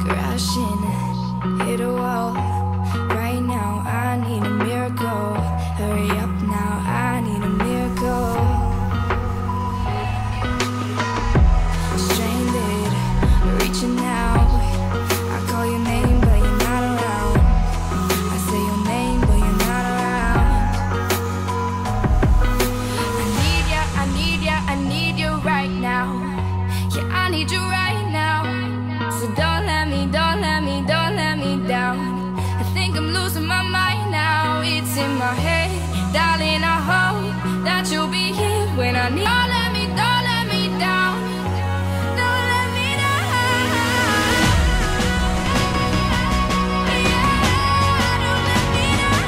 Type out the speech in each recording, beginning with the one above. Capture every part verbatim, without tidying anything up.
crashing, hit a wall. Right now I need a miracle. Hurry up now, I need a miracle. Stranded, reaching out. I call your name but you're not around. I say your name but you're not around. I need ya, I need ya, I need you right now. Yeah, I need you right now. So don't let me, don't let me, don't let me down. I think I'm losing my mind now. It's in my head, darling, I hope that you'll be here when I need. Don't let me, don't let me down. Don't let me down. Yeah, don't let me down.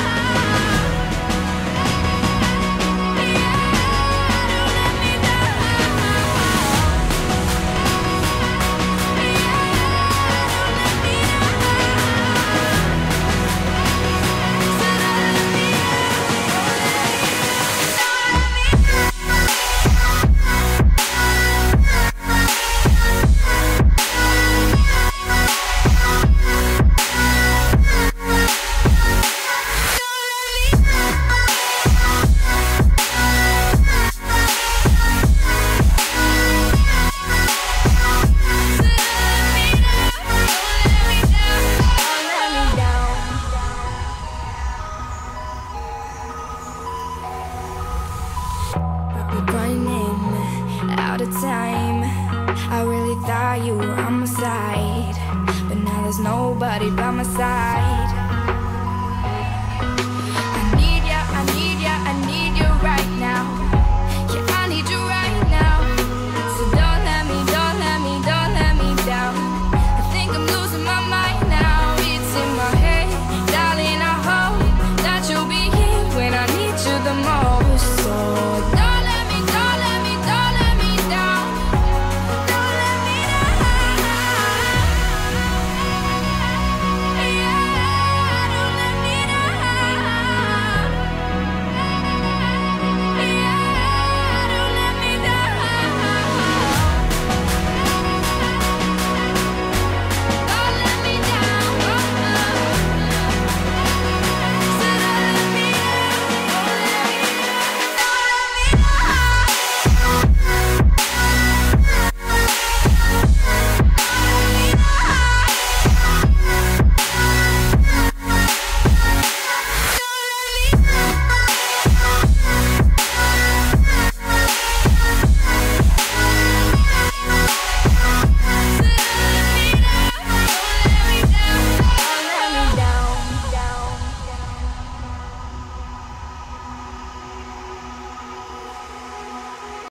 Yeah, don't let me down. Running out of time. I really thought you were on my side, but now there's nobody by my side.